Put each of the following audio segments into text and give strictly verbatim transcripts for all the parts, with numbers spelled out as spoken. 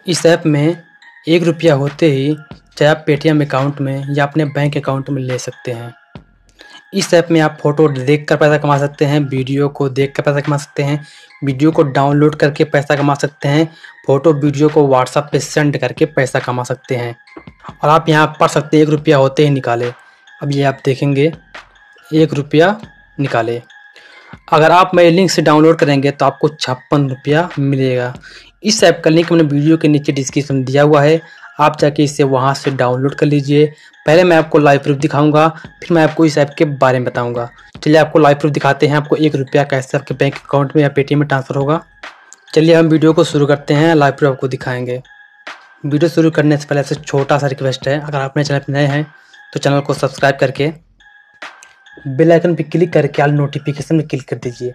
इस ऐप में एक रुपया होते ही चाहे आप पेटीएम अकाउंट में या अपने बैंक अकाउंट में ले सकते हैं। इस ऐप में आप फ़ोटो देखकर पैसा कमा सकते हैं, वीडियो को देखकर पैसा कमा सकते हैं, वीडियो को डाउनलोड करके पैसा कमा सकते हैं, फ़ोटो वीडियो को व्हाट्सएप पे सेंड करके पैसा कमा सकते हैं। और आप यहाँ पढ़ सकते हैं एक रुपया होते ही निकाले। अब ये आप देखेंगे एक रुपया निकाले। अगर आप मेरे लिंक से डाउनलोड करेंगे तो आपको छप्पन रुपया मिलेगा। इस ऐप का लिंक मैंने वीडियो के नीचे डिस्क्रिप्शन में दिया हुआ है, आप जाके इसे वहाँ से डाउनलोड कर लीजिए। पहले मैं आपको लाइव प्रूफ दिखाऊंगा, फिर मैं आपको इस ऐप के बारे में बताऊंगा। चलिए आपको लाइव प्रूफ दिखाते हैं, आपको एक रुपया कैसे आपके बैंक अकाउंट में या पेटीएम में ट्रांसफ़र होगा। चलिए हम वीडियो को शुरू करते हैं, लाइव प्रूफ आपको दिखाएंगे। वीडियो शुरू करने से पहले आपसे छोटा सा रिक्वेस्ट है, अगर आप मेरे चैनल पर नए हैं तो चैनल को सब्सक्राइब करके बेल आइकन पर क्लिक करके ऑल नोटिफिकेशन में क्लिक कर दीजिए,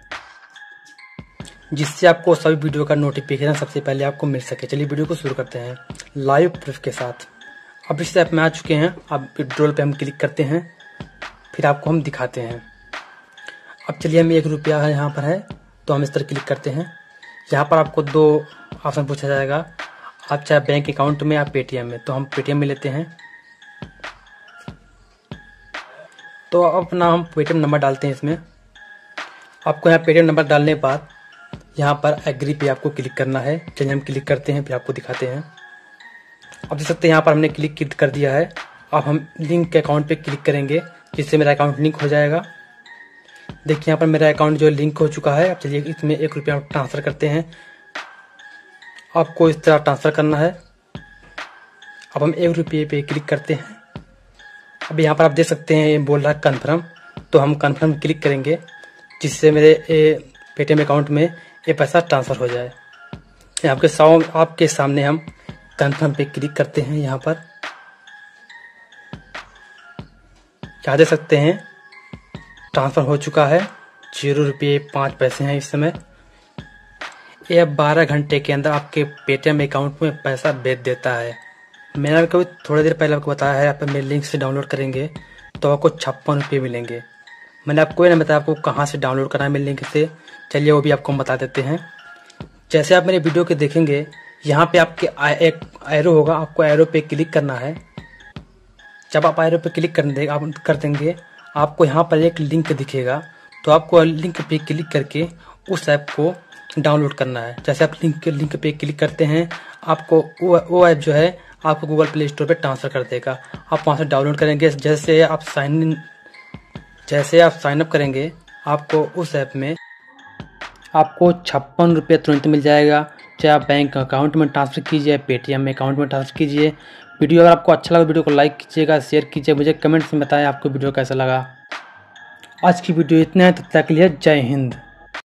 जिससे आपको सभी वीडियो का नोटिफिकेशन सबसे पहले आपको मिल सके। चलिए वीडियो को शुरू करते हैं लाइव प्रूफ के साथ। अब इस ऐप में आ चुके हैं, अब विड्रॉल पे हम क्लिक करते हैं, फिर आपको हम दिखाते हैं। अब चलिए हम एक रुपया है यहाँ पर है तो हम इस तरह क्लिक करते हैं। यहाँ पर आपको दो ऑप्शन पूछा जाएगा, आप चाहे बैंक अकाउंट में या पेटीएम में, तो हम पेटीएम में लेते हैं। तो अपना हम पेटीएम नंबर डालते हैं इसमें। आपको यहाँ पेटीएम नंबर डालने के बाद यहाँ पर एग्री पे आपको क्लिक करना है। चलिए हम क्लिक करते हैं, फिर आपको दिखाते हैं। अब देख सकते हैं यहाँ पर हमने क्लिक कर दिया है। अब हम लिंक के अकाउंट पे क्लिक करेंगे, जिससे मेरा अकाउंट लिंक हो जाएगा। देखिए यहाँ पर मेरा अकाउंट जो लिंक हो चुका है। अब चलिए इसमें एक रुपया ट्रांसफ़र करते हैं। आपको इस तरह ट्रांसफ़र करना है। अब हम एक रुपये पे क्लिक करते हैं। अब यहाँ पर आप देख सकते हैं ये बोल रहा है कन्फर्म, तो हम कन्फर्म क्लिक करेंगे, जिससे मेरे पेटीएम अकाउंट में ये पैसा ट्रांसफ़र हो जाए। आपके साव आपके सामने हम कन्फर्म पे क्लिक करते हैं। यहाँ पर क्या देख सकते हैं ट्रांसफ़र हो चुका है। जीरो रुपये पाँच पैसे हैं इस समय। ये बारह घंटे के अंदर आपके पेटीएम अकाउंट में पैसा भेज देता है। मैंने आपको थोड़ी देर पहले आपको बताया है, आप मेरे लिंक से डाउनलोड करेंगे तो आपको छप्पन रुपये मिलेंगे। मैंने आपको ये नहीं बताया आपको कहाँ से डाउनलोड करना है मेरे लिंक से। चलिए वो भी आपको हम बता देते हैं। जैसे आप मेरे वीडियो के देखेंगे, यहाँ पे आपके एक एरो होगा, आपको एरो पे क्लिक करना है। जब आप एरो पे क्लिक कर दे आप कर देंगे, आपको यहाँ पर एक लिंक दिखेगा, तो आपको लिंक पे क्लिक करके उस ऐप को डाउनलोड करना है। जैसे आप लिंक लिंक पे क्लिक करते हैं, आपको वो वो ऐप जो है आपको गूगल प्ले स्टोर पर ट्रांसफ़र कर देगा। आप वहाँ से डाउनलोड करेंगे। जैसे आप साइन इन जैसे आप साइन अप करेंगे, आपको उस ऐप में आपको छप्पन रुपये तुरंत मिल जाएगा। चाहे आप बैंक अकाउंट में ट्रांसफ़र कीजिए, पेटीएम में अकाउंट में ट्रांसफ़र कीजिए। वीडियो अगर आपको अच्छा लगा, वीडियो को लाइक कीजिएगा, शेयर कीजिए, मुझे कमेंट्स में बताएं आपको वीडियो कैसा लगा। आज की वीडियो इतना है, तब तक के लिए जय हिंद।